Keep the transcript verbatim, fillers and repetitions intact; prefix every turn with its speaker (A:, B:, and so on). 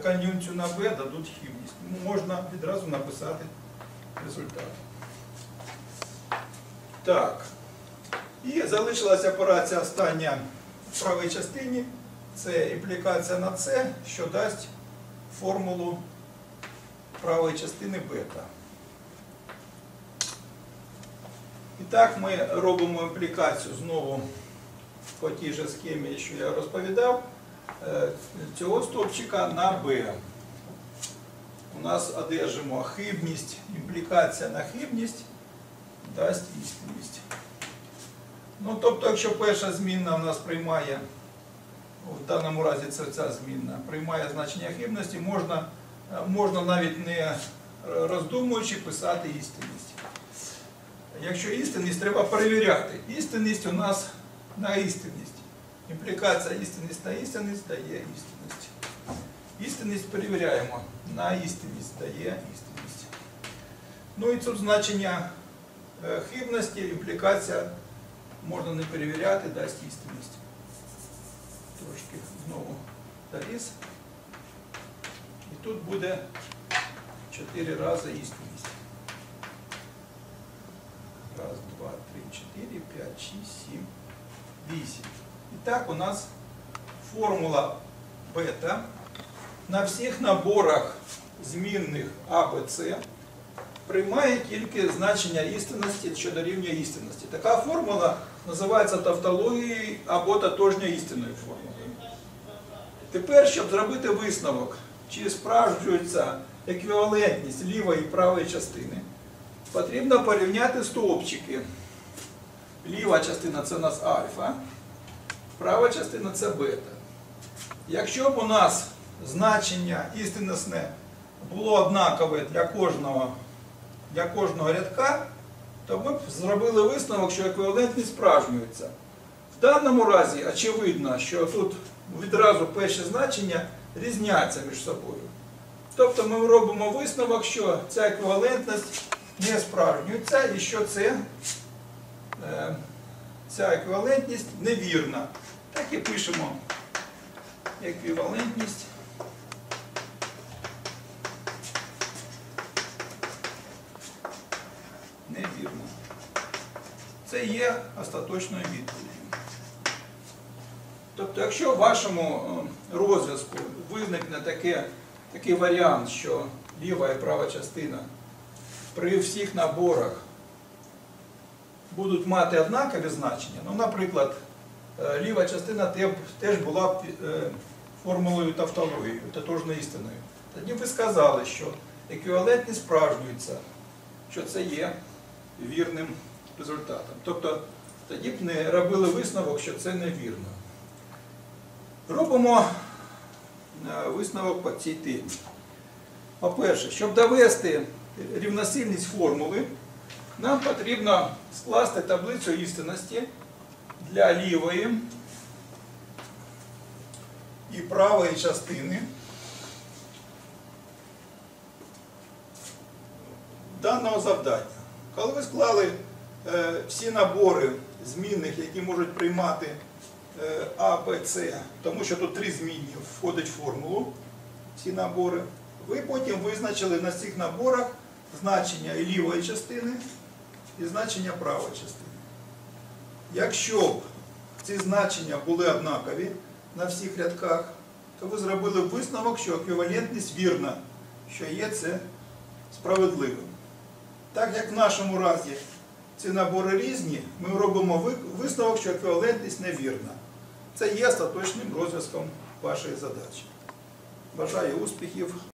A: кон'юнкцію на b дадуть хибність. Можна відразу написати результат. Так. І залишилася операція остання в правій частині. Це імплікація на С, що дасть формулу правої частини бета. І так ми робимо імплікацію знову по тій же схемі, що я розповідав, цього стовпчика на b. У нас одержимо хибність, імплікація на хибність дасть істинність. Ну, тобто, якщо перша змінна у нас приймає, в даному разі це ця змінна, приймає значення хибності, можна, можна навіть не роздумуючи писати істинність. Якщо істинність, треба перевіряти. Істинність у нас на істинність. Імплікація істинність на істинність дає істинність. Істинність перевіряємо. На істинність дає істинність. Ну і тут значення хибності, імплікація можна не перевіряти, дасть істинність. Трошки знову заліз. І тут буде чотири рази істинність. Раз, два, три, чотири, п'ять, шість, сім, вісім. І так у нас формула бета на всіх наборах змінних А, Б, С приймає тільки значення істинності, що дорівнює істинності. Така формула називається тавтологією або тотожньою істинною формулою. Тепер, щоб зробити висновок, чи справджується еквівалентність лівої і правої частини, потрібно порівняти стовпчики. Ліва частина – це у нас альфа, права частина – це бета. Якщо б у нас значення істинностне було однакове для кожного, для кожного рядка, то ми б зробили висновок, що еквівалентність справжнюється. В даному разі очевидно, що тут відразу перші значення різняться між собою. Тобто ми робимо висновок, що ця еквівалентність не справжнюється і що це, ця еквівалентність невірна. Так і пишемо еквівалентність невірна. Це є остаточною відповіддю. Тобто, якщо в вашому розв'язку виникне таке, такий варіант, що ліва і права частина при всіх наборах будуть мати однакові значення, ну, наприклад, ліва частина теж була б формулою тавтологією, тотожною істиною, тоді ви сказали, що еквівалентність справжнюється, що це є вірним результатом. Тобто, тоді б не робили висновок, що це невірно. Робимо висновок по цій темі. По-перше, щоб довести рівносильність формули, нам потрібно скласти таблицю істинності для лівої і правої частини даного завдання. Коли ви склали е, всі набори змінних, які можуть приймати е, А, Б, С, тому що тут три змінні входять в формулу, ці набори, ви потім визначили на цих наборах значення і лівої частини, і значення правої частини. Якщо б ці значення були однакові на всіх рядках, то ви зробили висновок, що еквівалентність вірна, що є це справедливим. Так як в нашому разі ці набори різні, ми робимо висновок, що еквівалентність невірна. Це є остаточним розв'язком вашої задачі. Бажаю успіхів!